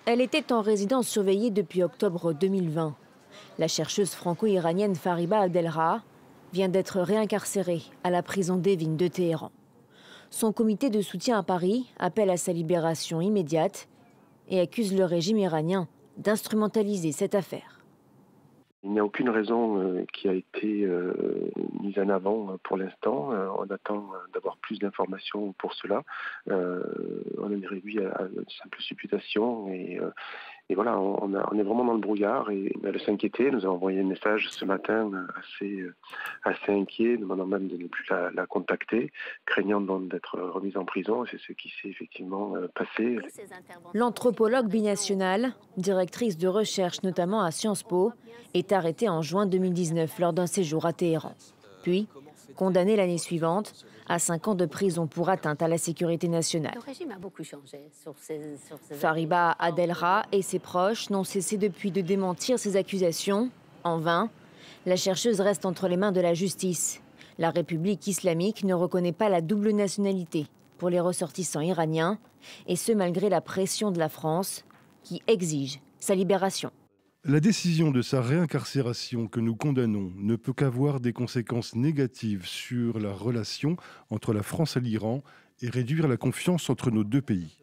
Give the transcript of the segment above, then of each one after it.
Elle était en résidence surveillée depuis octobre 2020. La chercheuse franco-iranienne Fariba Abdelrah vient d'être réincarcérée à la prison d'Evin de Téhéran. Son comité de soutien à Paris appelle à sa libération immédiate et accuse le régime iranien d'instrumentaliser cette affaire. Il n'y a aucune raison qui a été mise en avant pour l'instant. On attend d'avoir plus d'informations pour cela. On en est réduit à une simple supputation et voilà, on est vraiment dans le brouillard et elle s'inquiétait. Nous avons envoyé un message ce matin assez inquiet, demandant même de ne plus la contacter, craignant donc d'être remise en prison. C'est ce qui s'est effectivement passé. L'anthropologue binationale, directrice de recherche notamment à Sciences Po, est arrêtée en juin 2019 lors d'un séjour à Téhéran. Puis, condamnée l'année suivante à 5 ans de prison pour atteinte à la sécurité nationale. Le régime a beaucoup changé sur ces Fariba Abdelrah et ses proches n'ont cessé depuis de démentir ces accusations. En vain, la chercheuse reste entre les mains de la justice. La République islamique ne reconnaît pas la double nationalité pour les ressortissants iraniens, et ce malgré la pression de la France qui exige sa libération. La décision de sa réincarcération que nous condamnons ne peut qu'avoir des conséquences négatives sur la relation entre la France et l'Iran et réduire la confiance entre nos deux pays.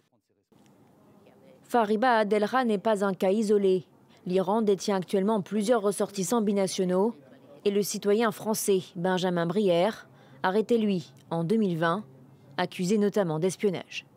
Fariba Abdelrah n'est pas un cas isolé. L'Iran détient actuellement plusieurs ressortissants binationaux et le citoyen français Benjamin Brière, arrêté lui en 2020, accusé notamment d'espionnage.